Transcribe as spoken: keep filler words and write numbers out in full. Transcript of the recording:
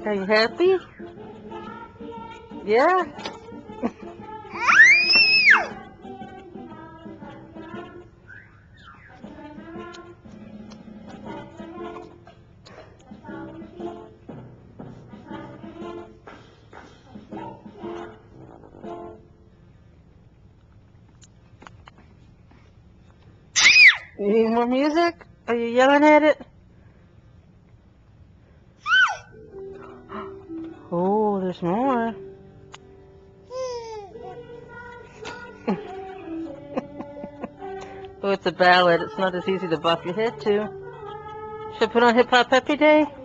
Are you happy? Yeah? You need more music? Are you yelling at it? Oh, there's more. Oh, it's a ballad. It's not as easy to bop your head to. Should I put on Hip Hop Peppy Day?